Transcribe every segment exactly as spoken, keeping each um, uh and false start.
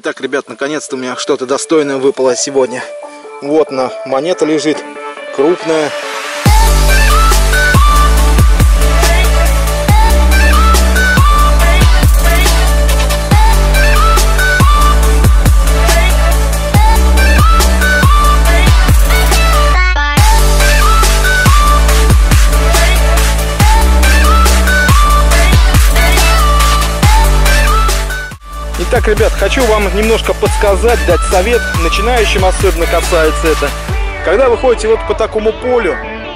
Итак, ребят, наконец-то у меня что-то достойное выпало сегодня. Вот она, монета лежит, крупная. Итак, ребят, хочу вам немножко подсказать, дать совет, начинающим особенно касается это. Когда вы ходите вот по такому полю,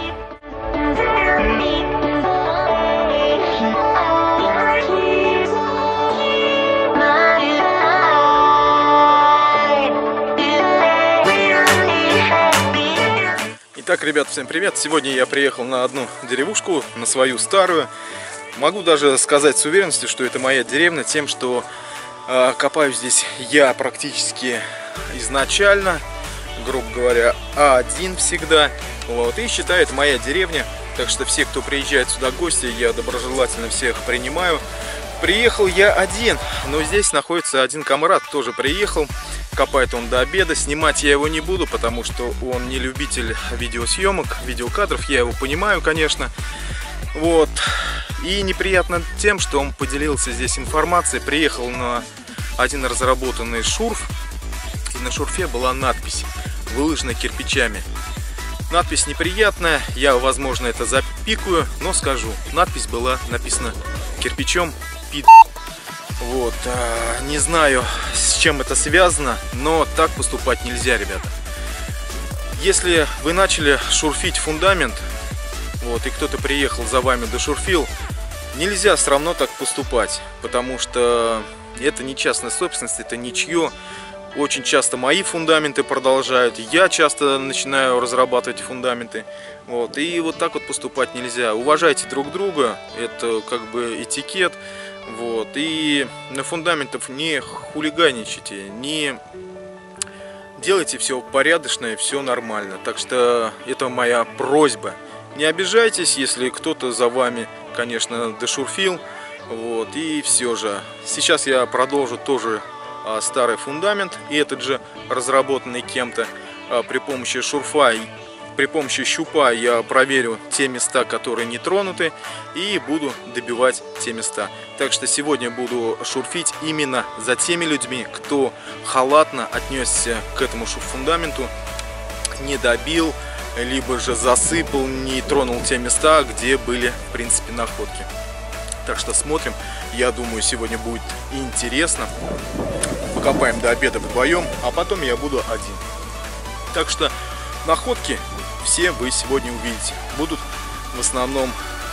Итак, ребят, всем привет! Сегодня я приехал на одну деревушку, на свою старую. Могу даже сказать с уверенностью, что это моя деревня, тем, что копаю здесь я практически изначально, грубо говоря, один всегда. Вот, и считаю, это моя деревня. Так что все, кто приезжает сюда в гости, я доброжелательно всех принимаю. Приехал я один, но здесь находится один комрад, тоже приехал. Копает он до обеда. Снимать я его не буду, потому что он не любитель видеосъемок, видеокадров. Я его понимаю, конечно. Вот. И неприятно тем, что он поделился здесь информацией. Приехал на один разработанный шурф. И на шурфе была надпись, выложенная кирпичами. Надпись неприятная. Я, возможно, это запикаю, но скажу. Надпись была написана кирпичом пид. Вот. Не знаю, с чем это связано, но так поступать нельзя, ребята. Если вы начали шурфить фундамент, вот, и кто-то приехал за вами, дошурфил, нельзя все равно так поступать, потому что это не частная собственность, это ничье. Очень часто мои фундаменты продолжают, я часто начинаю разрабатывать фундаменты. Вот, и вот так вот поступать нельзя. Уважайте друг друга, это как бы этикет. Вот, и на фундаментах не хулиганичайте, не делайте все порядочно и все нормально. Так что это моя просьба. Не обижайтесь, если кто-то за вами, конечно, дошурфил. Вот, и все же. Сейчас я продолжу тоже а, старый фундамент, и этот же разработанный кем-то а, при помощи шурфа, и при помощи щупа я проверю те места, которые не тронуты, и буду добивать те места. Так что сегодня буду шурфить именно за теми людьми, кто халатно отнесся к этому фундаменту, не добил, либо же засыпал, не тронул те места, где были, в принципе, находки. Так что смотрим. Я думаю, сегодня будет интересно. Покопаем до обеда вдвоем, а потом я буду один. Так что находки все вы сегодня увидите. Будут в основном,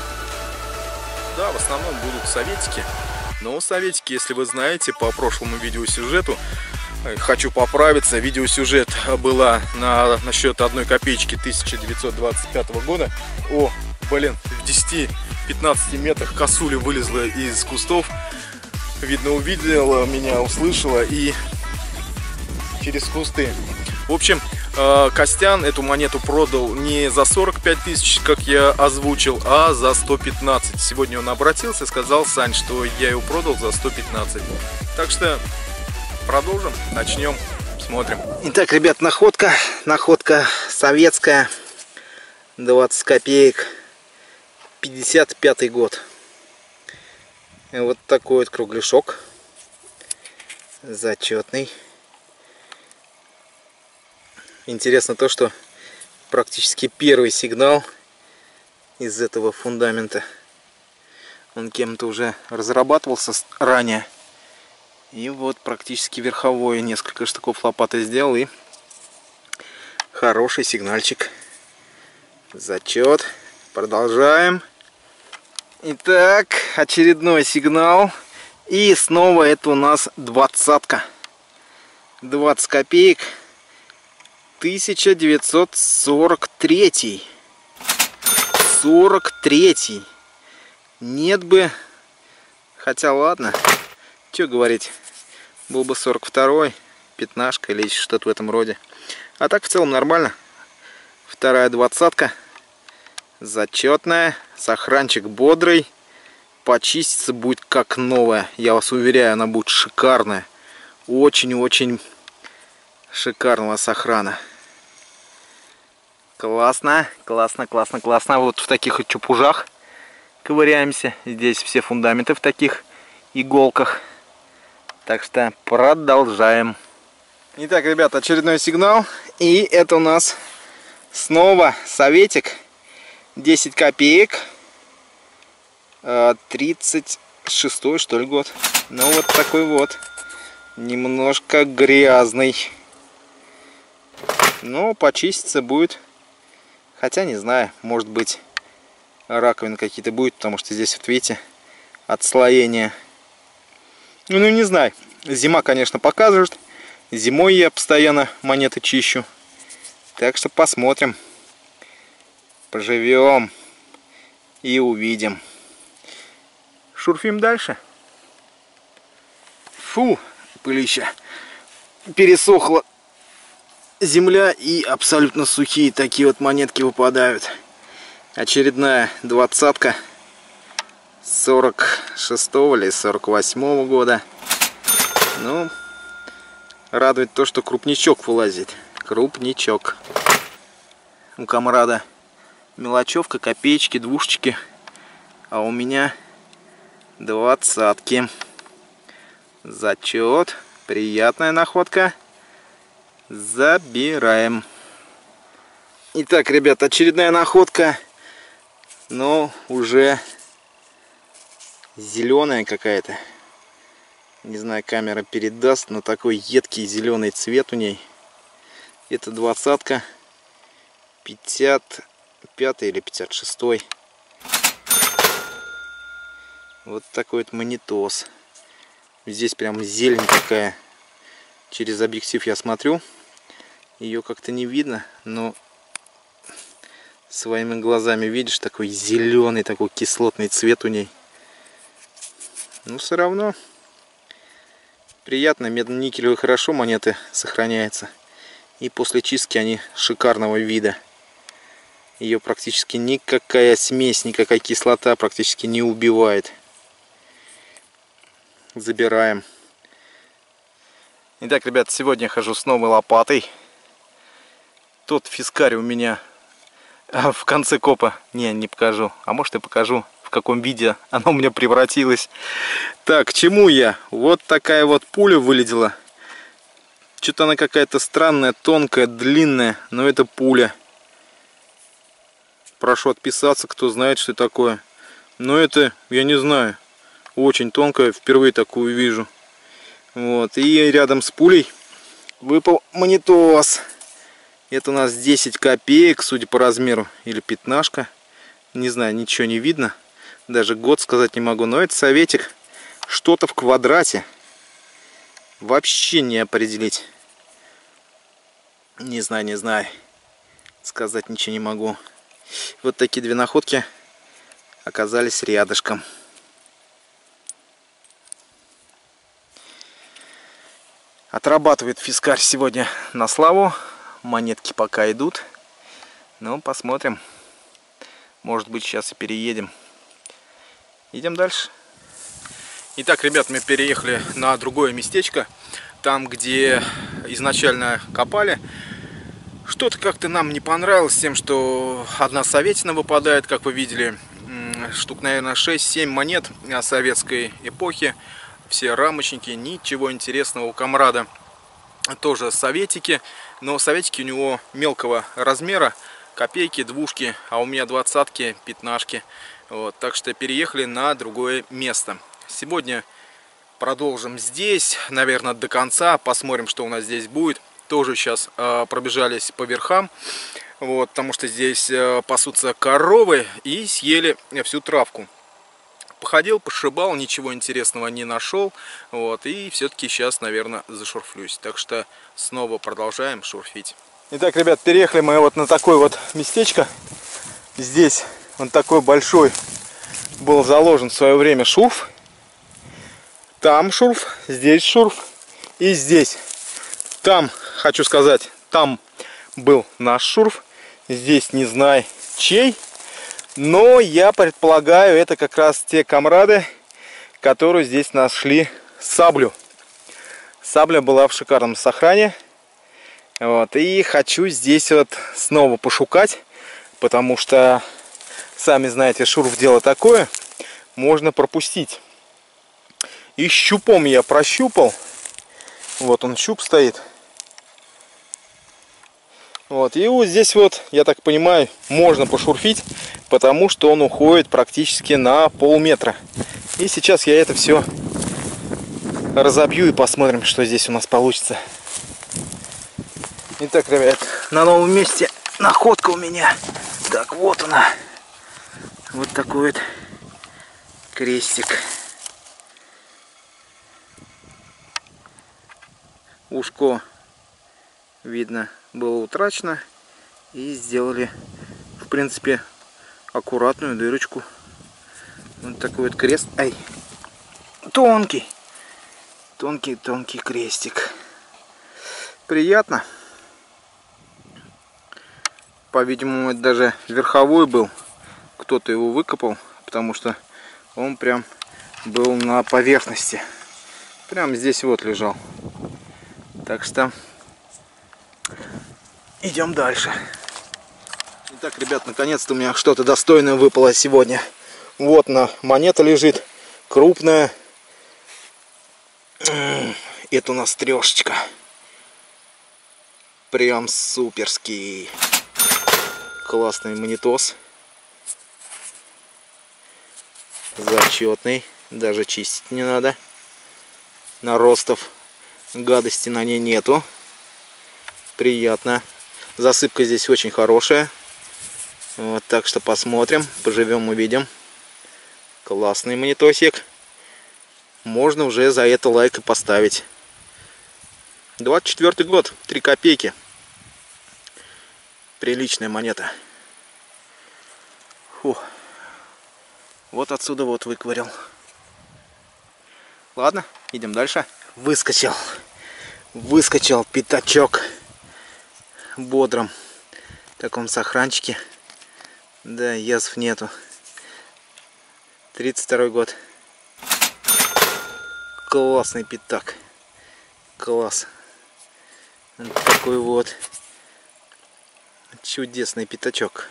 да, в основном будут советики. Но советики, если вы знаете, по прошлому видеосюжету, хочу поправиться, видеосюжет была на насчет одной копеечки тысяча девятьсот двадцать пятого года. О, блин, в десяти-пятнадцати метрах косуля вылезла из кустов. Видно, увидела меня, услышала и через кусты. В общем, Костян эту монету продал не за сорок пять тысяч, как я озвучил, а за сто пятнадцать. Сегодня он обратился и сказал: Сань, что я его продал за сто пятнадцать. Так что продолжим, начнем, смотрим. Итак, ребят, находка, находка советская, двадцать копеек, пятьдесят пятый год. И вот такой вот кругляшок, зачетный. Интересно то, что практически первый сигнал из этого фундамента. Он кем-то уже разрабатывался ранее. И вот практически верховой несколько штыков лопатой сделал. И хороший сигнальчик. Зачет. Продолжаем. Итак, очередной сигнал. И снова это у нас двадцатка. двадцать копеек. тысяча девятьсот сорок третий. сорок третий. Нет бы. Хотя ладно. Что говорить. Был бы сорок второй. Пятнашка или что-то в этом роде. А так в целом нормально. Вторая двадцатка. Зачетная. Сохранчик бодрый. Почиститься будет как новая. Я вас уверяю, она будет шикарная. очень-очень шикарного сохрана. Классно, классно, классно, классно. Вот в таких вот чупужах ковыряемся. Здесь все фундаменты в таких иголках. Так что продолжаем. Итак, ребята, очередной сигнал. И это у нас снова советик. десять копеек. тридцать шестой, что ли, год. Ну, вот такой вот. Немножко грязный. Но почиститься будет. Хотя, не знаю, может быть, раковины какие-то будет, потому что здесь, вот видите, отслоение. Ну, ну, не знаю. Зима, конечно, показывает. Зимой я постоянно монеты чищу. Так что посмотрим. Поживем и увидим. Шурфим дальше. Фу, пылища. Пересохла земля и абсолютно сухие такие вот монетки выпадают. Очередная двадцатка сорок шестого или сорок восьмого года. Ну, радует то, что крупничок вылазит. Крупничок. У комрада мелочевка, копеечки, двушечки. А у меня двадцатки. Зачет. Приятная находка. Забираем. Итак, ребят, очередная находка. Но уже зеленая какая-то. Не знаю, камера передаст, но такой едкий зеленый цвет у ней. Это двадцатка. пятьдесят пятый или пятьдесят шестой. Вот такой вот монетос. Здесь прям зелень такая. Через объектив я смотрю. Ее как-то не видно, но своими глазами видишь, такой зеленый, такой кислотный цвет у ней. Но все равно приятно. Медно-никелевые хорошо монеты сохраняются. И после чистки они шикарного вида. Ее практически никакая смесь, никакая кислота практически не убивает. Забираем. Итак, ребят, сегодня я хожу с новой лопатой. Тот фискарь у меня в конце копа. Не, не покажу. А может, и покажу, в каком виде она у меня превратилась. Так, к чему я? Вот такая вот пуля вылетела. Что-то она какая-то странная, тонкая, длинная. Но это пуля. Прошу отписаться, кто знает, что это такое. Но это, я не знаю, очень тонкая. Впервые такую вижу. Вот. И рядом с пулей выпал монетос. Это у нас десять копеек, судя по размеру. Или пятнашка. Не знаю, ничего не видно. Даже год сказать не могу. Но это советик. Что-то в квадрате. Вообще не определить. Не знаю, не знаю. Сказать ничего не могу. Вот такие две находки оказались рядышком. Отрабатывает фискарь сегодня на славу. Монетки пока идут. Ну, посмотрим. Может быть, сейчас и переедем. Идем дальше. Итак, ребят, мы переехали на другое местечко. Там, где изначально копали. Что-то как-то нам не понравилось тем, что одна советина выпадает, как вы видели. Штук, наверное, шесть-семь монет советской эпохи. Все рамочники, ничего интересного. У комрада тоже советики, но советики у него мелкого размера, копейки, двушки, а у меня двадцатки, пятнашки. Вот, так что переехали на другое место. Сегодня продолжим здесь, наверное, до конца, посмотрим, что у нас здесь будет. Тоже сейчас э, пробежались по верхам, вот, потому что здесь э, пасутся коровы и съели всю травку. Походил, пошибал, ничего интересного не нашел. Вот, и все-таки сейчас, наверное, зашурфлюсь. Так что снова продолжаем шурфить. Итак, ребят, переехали мы вот на такое вот местечко. Здесь он такой большой был заложен в свое время шурф. Там шурф, здесь шурф и здесь. Там, хочу сказать, там был наш шурф. Здесь не знаю чей. Но я предполагаю, это как раз те комрады, которые здесь нашли саблю. Сабля была в шикарном сохране. Вот, и хочу здесь вот снова пошукать, потому что, сами знаете, шурф дело такое, можно пропустить. И щупом я прощупал. Вот он, щуп стоит. Вот, и вот здесь вот, я так понимаю, можно пошурфить, потому что он уходит практически на полметра. И сейчас я это все разобью и посмотрим, что здесь у нас получится. Итак, ребят, на новом месте находка у меня. Так, вот она. Вот такой вот крестик. Ушко, видно, было утрачено. И сделали, в принципе, аккуратную дырочку. Вот такой вот крест. Ай, тонкий. Тонкий-тонкий крестик. Приятно. По-видимому, это даже верховой был. Кто-то его выкопал, потому что он прям был на поверхности. Прям здесь вот лежал. Так что идем дальше. Итак, ребят, наконец-то у меня что-то достойное выпало сегодня. Вот она, монета лежит. Крупная. Это у нас трешечка. Прям суперский. Классный монетос. Зачетный. Даже чистить не надо. Наростов гадости на ней нету. Приятно. Засыпка здесь очень хорошая. Вот, так что посмотрим. Поживем, увидим. Классный монетосик. Можно уже за это лайк и поставить. двадцать четвёртый год. три копейки. Приличная монета. Фух. Вот отсюда вот выковырял. Ладно, идем дальше. Выскочил. Выскочил пятачок. В бодром таком сохранчике. Да, язв нету. тридцать второй год. Классный пятак. Класс. Вот такой вот чудесный пятачок.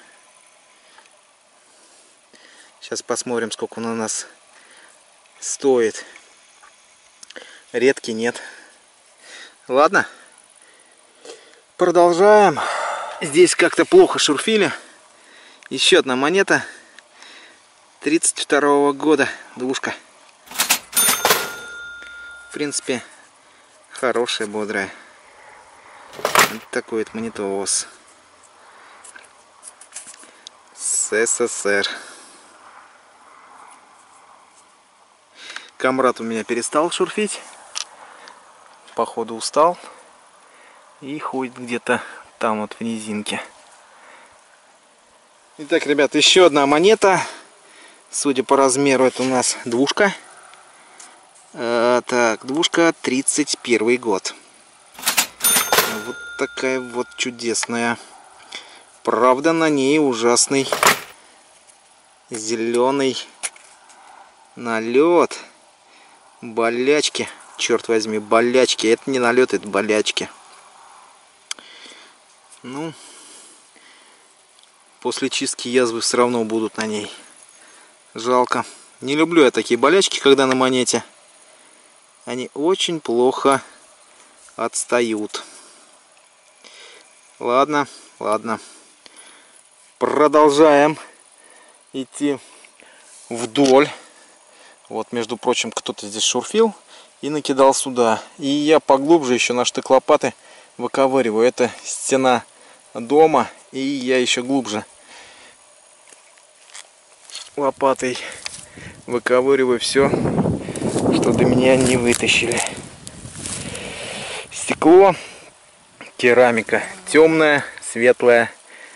Сейчас посмотрим, сколько он у нас стоит. Редкий нет. Ладно. Продолжаем. Здесь как-то плохо шурфили. Еще одна монета. тридцать второго года. Двушка. В принципе, хорошая, бодрая. Вот такой вот монетос. С СССР. Камрад у меня перестал шурфить. Походу устал. И ходит где-то там вот в низинке. Итак, ребят, еще одна монета. Судя по размеру, это у нас двушка. А, так, двушка, тридцать первый год. Вот такая вот чудесная. Правда, на ней ужасный зеленый налет. Болячки. Черт возьми, болячки. Это не налет, это болячки. Ну, после чистки язвы все равно будут на ней. Жалко. Не люблю я такие болячки, когда на монете. Они очень плохо отстают. Ладно, ладно. Продолжаем идти вдоль. Вот, между прочим, кто-то здесь шурфил и накидал сюда. И я поглубже еще на штык лопаты выковыриваю. Это стена дома, и я еще глубже лопатой выковыриваю все, что до меня не вытащили. Стекло, керамика темная, светлая.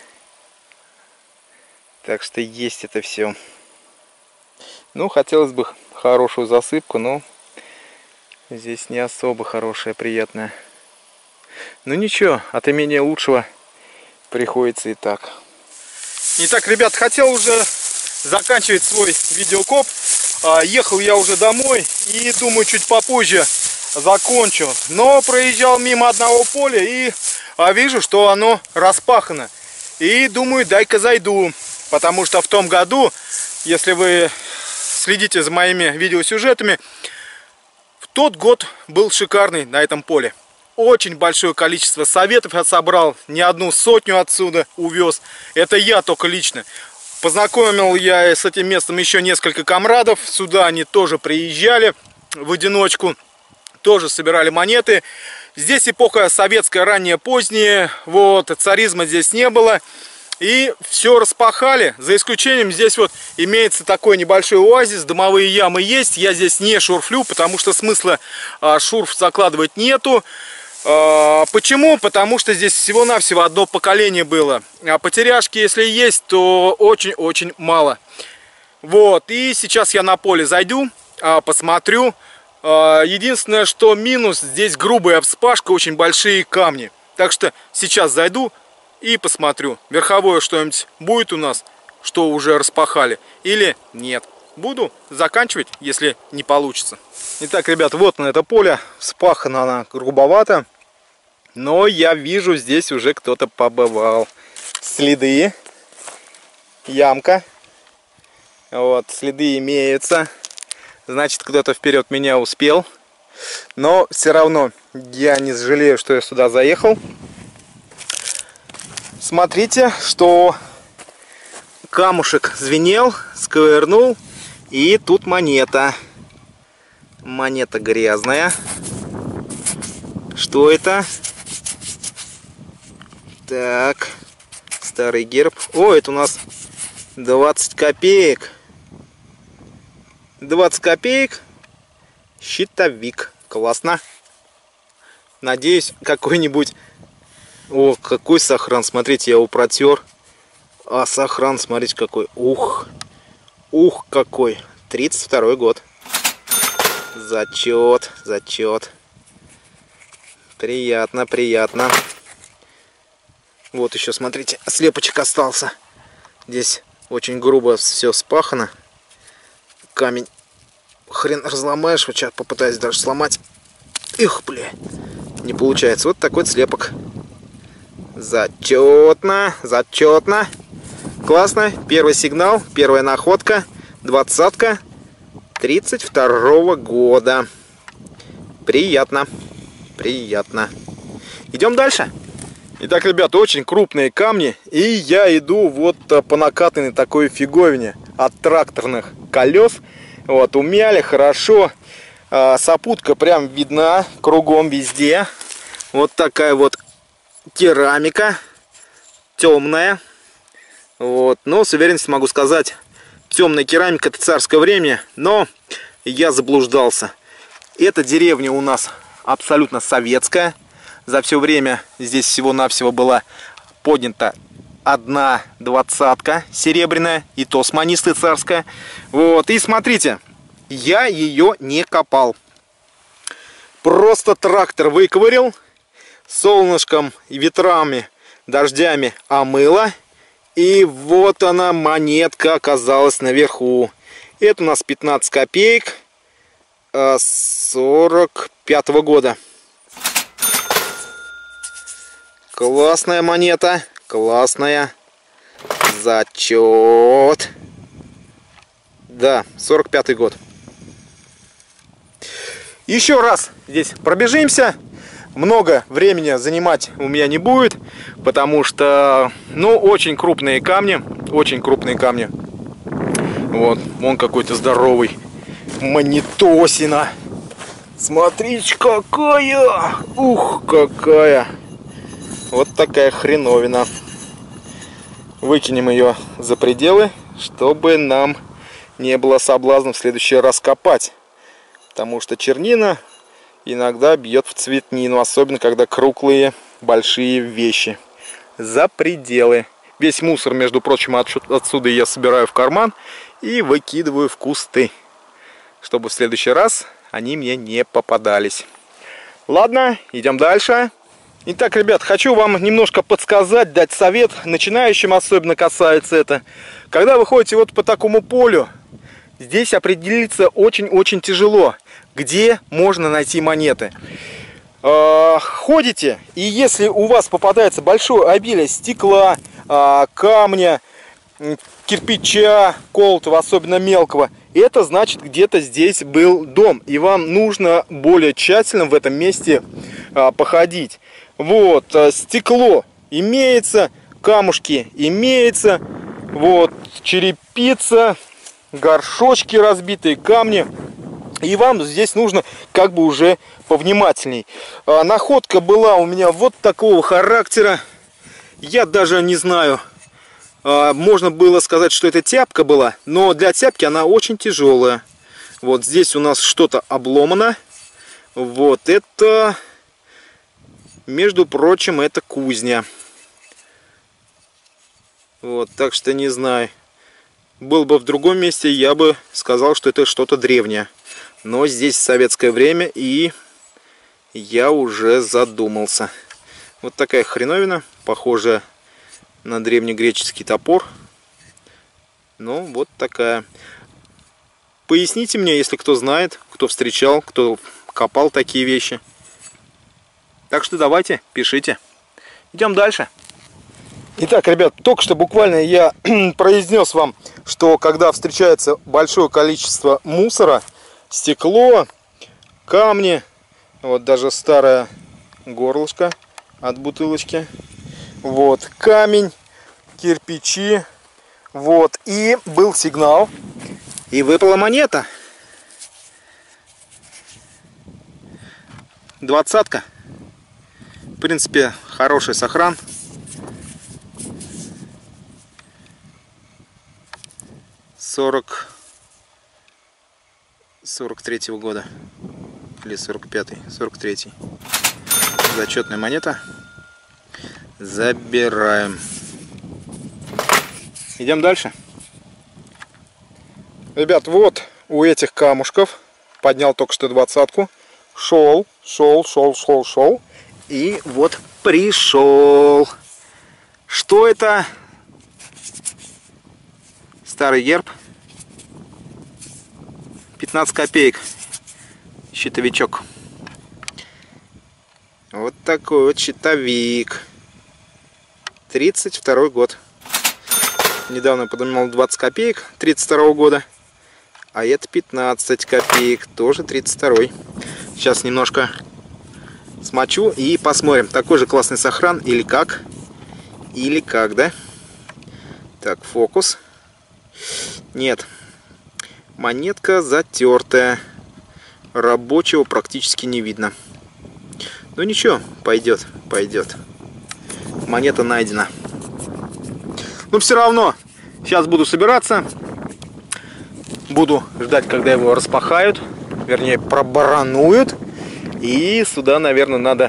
Так что есть это все. Ну, хотелось бы хорошую засыпку, но здесь не особо хорошая, приятная. Ну ничего, от имения лучшего приходится и так. Итак, ребят, хотел уже заканчивать свой видеокоп. Ехал я уже домой и думаю чуть попозже закончу. Но проезжал мимо одного поля и а, вижу, что оно распахано. И думаю, дай-ка зайду. Потому что в том году, если вы следите за моими видеосюжетами, в тот год был шикарный на этом поле. Очень большое количество советов я собрал, не одну сотню отсюда увез. Это я только лично. Познакомил я с этим местом еще несколько комрадов. Сюда они тоже приезжали в одиночку, тоже собирали монеты. Здесь эпоха советская, ранняя, поздняя. Вот, царизма здесь не было. И все распахали. За исключением здесь вот имеется такой небольшой оазис. Дымовые ямы есть. Я здесь не шурфлю, потому что смысла а, шурф закладывать нету. А, почему? Потому что здесь всего-навсего одно поколение было. А потеряшки, если есть, то очень-очень мало. Вот. И сейчас я на поле зайду, а, посмотрю. А, единственное, что минус, здесь грубая вспашка, очень большие камни. Так что сейчас зайду и посмотрю, верховое что-нибудь будет у нас, что уже распахали, или нет. Буду заканчивать, если не получится. Итак, ребят, вот на это поле. Вспахано она грубовато, но я вижу, здесь уже кто-то побывал. Следы. Ямка. Вот, следы имеются. Значит, кто-то вперед меня успел. Но все равно я не жалею, что я сюда заехал. Смотрите, что камушек звенел, сковырнул, и тут монета. Монета грязная. Что это? Так, старый герб. О, это у нас двадцать копеек. двадцать копеек. Щитовик. Классно. Надеюсь, какой-нибудь... О, какой сохран, смотрите, я его протер. А сохран, смотрите, какой. Ух, ух, какой. тридцать второй год. Зачет, зачет. Приятно, приятно. Вот еще, смотрите, слепочек остался. Здесь очень грубо все спахано. Камень хрен разломаешь. Вот сейчас попытаюсь даже сломать. Их, бля, не получается. Вот такой слепок. Зачетно, зачетно. Классно. Первый сигнал, первая находка. Двадцатка тридцать второго года. Приятно. Приятно. Идем дальше. Итак, ребята, очень крупные камни. И я иду вот по накатанной такой фиговине от тракторных колес. Вот, умяли хорошо. Сопутка прям видна кругом везде. Вот такая вот керамика темная. Вот. Но с уверенностью могу сказать, темная керамика — это царское время. Но я заблуждался. Эта деревня у нас абсолютно советская. За все время здесь всего-навсего была поднята одна двадцатка серебряная, и то сманистая царская. Вот. И смотрите, я ее не копал. Просто трактор выковырил, солнышком и ветрами, дождями омыло. И вот она, монетка, оказалась наверху. Это у нас пятнадцать копеек сорок пятого года. Классная монета. Классная. Зачет. Да, сорок пятый год. Еще раз здесь пробежимся. Много времени занимать у меня не будет, потому что, ну, очень крупные камни. Очень крупные камни. Вот, вон какой-то здоровый. Монетосина. Смотрите, какая. Ух, какая. Вот такая хреновина. Выкинем ее за пределы, чтобы нам не было соблазна в следующий раз копать. Потому что чернина иногда бьет в цветнину, особенно когда круглые большие вещи. За пределы. Весь мусор, между прочим, отсюда я собираю в карман и выкидываю в кусты, чтобы в следующий раз они мне не попадались. Ладно, идем дальше. Итак, ребят, хочу вам немножко подсказать, дать совет, начинающим особенно касается это. Когда вы ходите вот по такому полю, здесь определиться очень-очень тяжело. где можно найти монеты. Ходите, и если у вас попадается большое обилие стекла, камня, кирпича, колотого, особенно мелкого, это значит, где-то здесь был дом, и вам нужно более тщательно в этом месте походить. Вот, стекло имеется, камушки имеется, вот, черепица, горшочки, разбитые камни. И вам здесь нужно как бы уже повнимательней. А, находка была у меня вот такого характера. Я даже не знаю, а, можно было сказать, что это тяпка была, но для тяпки она очень тяжелая. Вот здесь у нас что-то обломано. Вот это, между прочим, это кузня. Вот, так что не знаю. Был бы в другом месте, я бы сказал, что это что-то древнее. Но здесь советское время, и я уже задумался. Вот такая хреновина, похожая на древнегреческий топор. Ну, вот такая. Поясните мне, если кто знает, кто встречал, кто копал такие вещи. Так что давайте, пишите. Идем дальше. Итак, ребят, только что буквально я произнес вам, что когда встречается большое количество мусора, стекло, камни, вот даже старое горлышко от бутылочки, вот камень, кирпичи, вот, и был сигнал, и выпала монета. Двадцатка. В принципе, хороший сохран. сорок сорок третьего года или сорок пятый, сорок третий. Зачетная монета. Забираем. Идем дальше. Ребят, вот у этих камушков поднял только что двадцатку. Шел, шел, шел, шел, шел. И вот пришел. Что это? Старый герб. пятнадцать копеек. Щитовичок. Вот такой вот щитовик. тридцать второй год. Недавно поднимал двадцать копеек тридцать второго года. А это пятнадцать копеек. Тоже тридцать второй. Сейчас немножко смочу и посмотрим. Такой же классный сохран или как. Или как, да? Так, фокус. Нет. Монетка затертая. Рабочего практически не видно. Ну ничего, пойдет, пойдет. Монета найдена. Но все равно, сейчас буду собираться. Буду ждать, когда его распахают. Вернее, пробарануют. И сюда, наверное, надо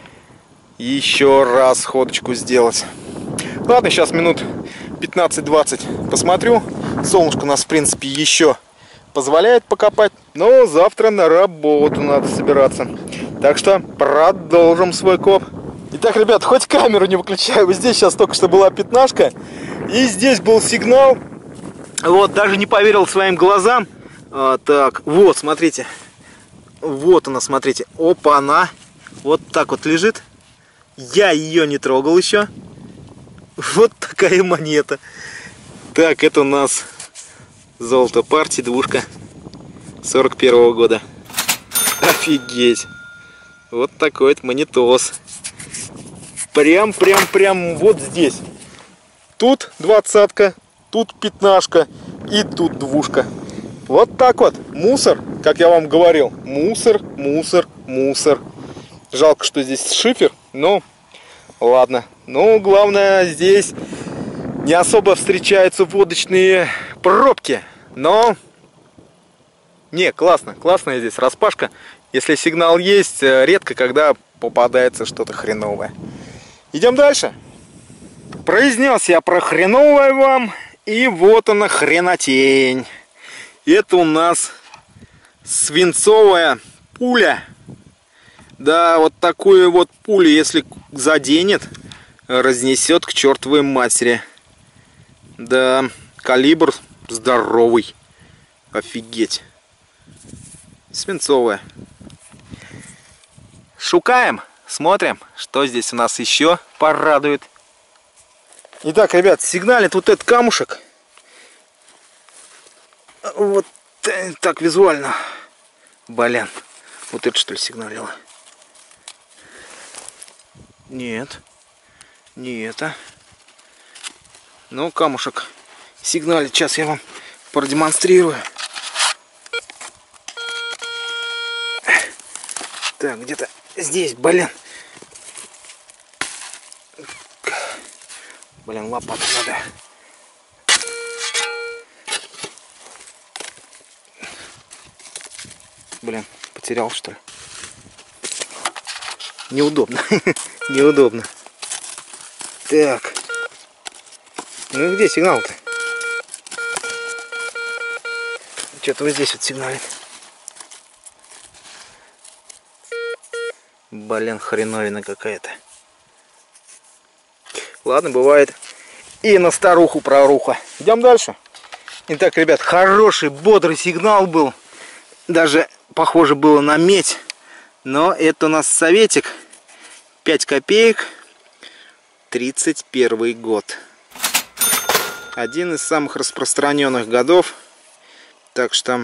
еще раз ходочку сделать. Ладно, сейчас минут пятнадцать-двадцать посмотрю. Солнышко у нас, в принципе, еще позволяет покопать. Но завтра на работу надо собираться. Так что продолжим свой коп. Итак, ребят, хоть камеру не выключаю. Вот здесь сейчас только что была пятнашка. И здесь был сигнал. Вот, даже не поверил своим глазам. А, так, вот, смотрите. Вот она, смотрите. Опа, она. Вот так вот лежит. Я ее не трогал еще. Вот такая монета. Так, это у нас золото партии, двушка сорок первого года. Офигеть. Вот такой вот монетос. Прям, прям, прям вот здесь. Тут двадцатка, тут пятнашка и тут двушка. Вот так вот. Мусор, как я вам говорил. Мусор, мусор, мусор. Жалко, что здесь шифер, но ладно. Ну, главное, здесь не особо встречаются водочные пробки. Но... Не, классно. Классная здесь распашка. Если сигнал есть, редко когда попадается что-то хреновое. Идем дальше. Произнес я про хреновое вам. И вот она, хренотень. Это у нас свинцовая пуля. Да, вот такую вот пулю, если заденет, разнесет к чертовой матери. Да, калибр здоровый. Офигеть. свинцовая. Шукаем, смотрим, что здесь у нас еще порадует. Итак, ребят, сигналит вот этот камушек. Вот так визуально. Блин, вот это что ли сигналило? Нет, не это. Ну, камушек сигналит. Сейчас я вам продемонстрирую. Так, где-то здесь, блин. Блин, лопату надо. Блин, потерял, что ли? Неудобно. Неудобно. Так. Ну где сигнал-то? Что-то вот здесь вот сигналит. Блин, хреновина какая-то. Ладно, бывает. И на старуху проруха. Идем дальше. Итак, ребят, хороший, бодрый сигнал был. Даже похоже было на медь. Но это у нас советик. пять копеек. тридцать первый год. Один из самых распространенных годов. Так что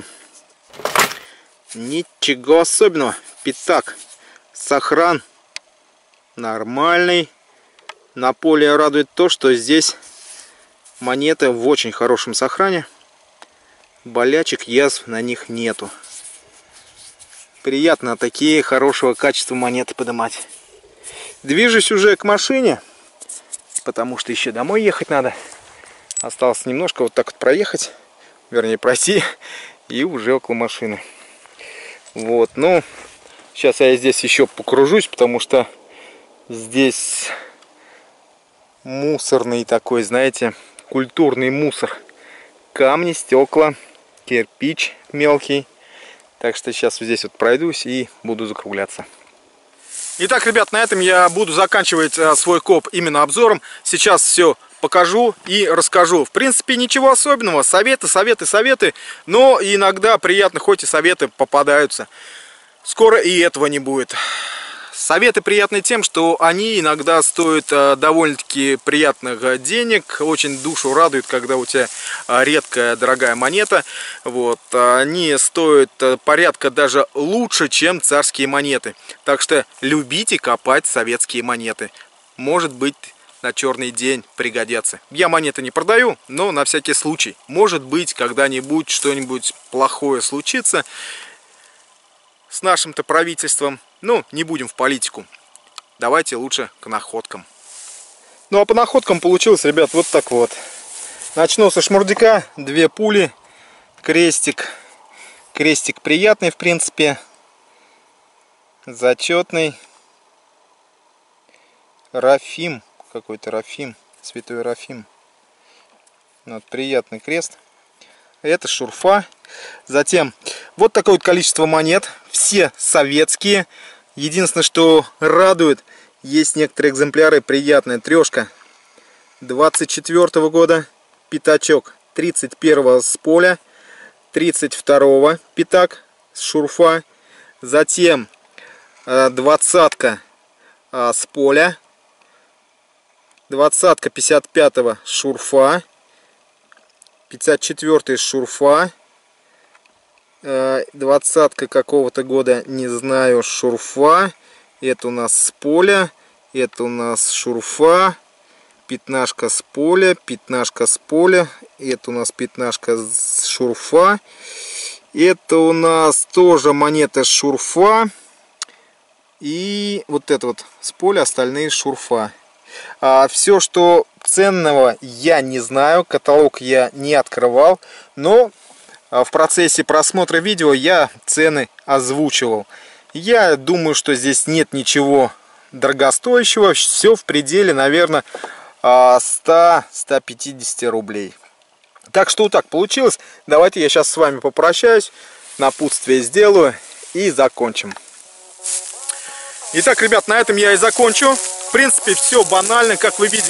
ничего особенного. Пятак. Сохран нормальный. На поле радует то, что здесь монеты в очень хорошем сохране. Болячек, язв на них нету. Приятно такие хорошего качества монеты поднимать. Движусь уже к машине, потому что еще домой ехать надо. Осталось немножко вот так вот проехать, вернее пройти, и уже около машины. Вот, ну, сейчас я здесь еще покружусь, потому что здесь мусорный такой, знаете, культурный мусор. Камни, стекла, кирпич мелкий. Так что сейчас вот здесь вот пройдусь и буду закругляться. Итак, ребят, на этом я буду заканчивать свой коп именно обзором. Сейчас все покажу и расскажу. В принципе, ничего особенного. Советы, советы, советы. Но иногда приятно, хоть и советы попадаются. Скоро и этого не будет. Советы приятны тем, что они иногда стоят довольно-таки приятных денег. Очень душу радует, когда у тебя редкая, дорогая монета. Вот. Они стоят порядка даже лучше, чем царские монеты. Так что любите копать советские монеты. Может быть, на черный день пригодятся. Я монеты не продаю, но на всякий случай. Может быть, когда-нибудь что-нибудь плохое случится с нашим-то правительством. Ну, не будем в политику. Давайте лучше к находкам. Ну, а по находкам получилось, ребят, вот так вот. Начну со шмурдяка. Две пули. Крестик. Крестик приятный, в принципе. Зачетный. Рафим. Какой-то Рафим. Святой Рафим. Вот, приятный крест. Это шурфа. Затем вот такое вот количество монет. Все советские. Единственное, что радует, есть некоторые экземпляры приятные. Трешка двадцать четвёртого года. Пятачок тридцать первого с поля. тридцать второго пятак с шурфа. Затем двадцатка с поля. Двадцатка пятьдесят пятого с шурфа. пятьдесят четвёртый с шурфа. Двадцатка какого-то года, не знаю, шурфа. Это у нас с поля. Это у нас шурфа. Пятнашка с поля. Пятнашка с поля. Это у нас пятнашка с шурфа. Это у нас тоже монета с шурфа. И вот это вот с поля, остальные с шурфа. А все, что ценного, я не знаю. Каталог я не открывал. Но в процессе просмотра видео я цены озвучивал. Я думаю, что здесь нет ничего дорогостоящего. Все в пределе, наверное, сто — сто пятьдесят рублей. Так что вот так получилось. Давайте я сейчас с вами попрощаюсь. Напутствие сделаю и закончим. Итак, ребят, на этом я и закончу. В принципе, все банально. Как вы видели,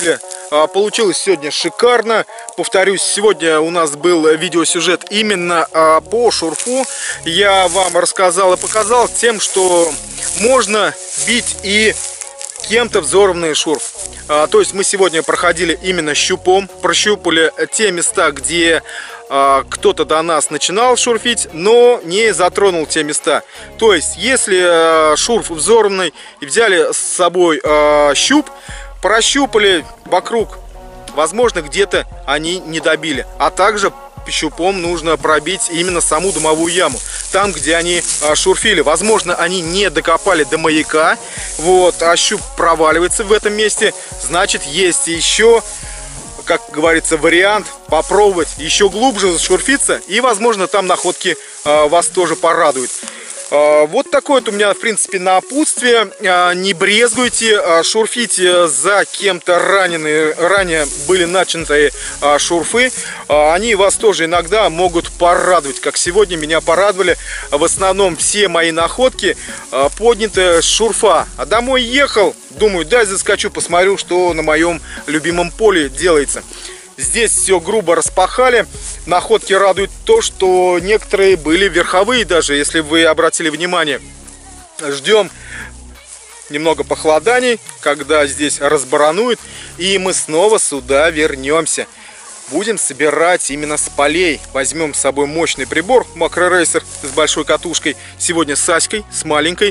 Получилось сегодня шикарно. Повторюсь, сегодня у нас был видеосюжет именно по шурфу. Я вам рассказал и показал тем, что можно бить и кем-то взорванный шурф. То есть мы сегодня проходили именно щупом, прощупали те места, где кто-то до нас начинал шурфить, но не затронул те места. То есть, если шурф взорванный и взяли с собой щуп, прощупали вокруг, возможно, где-то они не добили. А также щупом нужно пробить именно саму дымовую яму, там, где они шурфили. Возможно, они не докопали до маяка, вот, а щуп проваливается в этом месте. Значит, есть еще, как говорится, вариант попробовать еще глубже зашурфиться, и, возможно, там находки э, вас тоже порадуют. Э, вот такое вот у меня, в принципе, напутствие. Э, не брезгуйте, э, шурфите за кем-то раненые, ранее были начатые э, шурфы. Э, они вас тоже иногда могут порадовать, как сегодня меня порадовали. В основном все мои находки э, подняты с шурфа. А домой ехал, думаю, дай заскочу, посмотрю, что на моем любимом поле делается. Здесь все грубо распахали. Находки радует то, что некоторые были верховые даже, если вы обратили внимание. Ждем немного похолоданий, когда здесь разбаранует, и мы снова сюда вернемся. Будем собирать именно с полей. Возьмем с собой мощный прибор макрорейсер с большой катушкой. Сегодня с Аськой, с маленькой.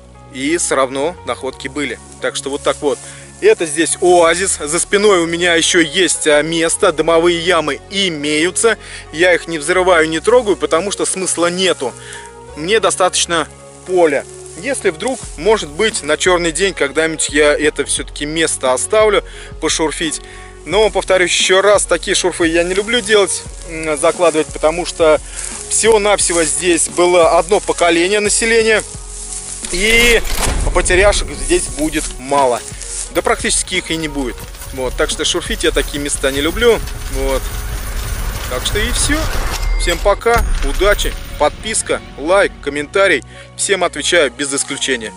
И все равно находки были. Так что вот так вот. Это здесь оазис. За спиной у меня еще есть место. Дымовые ямы имеются. Я их не взрываю, не трогаю, потому что смысла нету. Мне достаточно поля. Если вдруг, может быть, на черный день когда-нибудь я это все-таки место оставлю, пошурфить. Но, повторюсь еще раз, такие шурфы я не люблю делать, закладывать, потому что всего-навсего здесь было одно поколение населения. И потеряшек здесь будет мало. Да практически их и не будет. Вот, так что шурфить я такие места не люблю. Вот. Так что и все. Всем пока, удачи, подписка, лайк, комментарий. Всем отвечаю без исключения.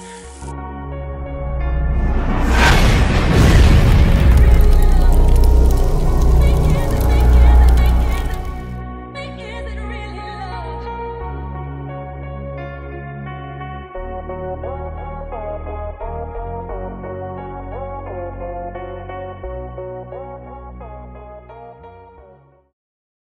Thank you.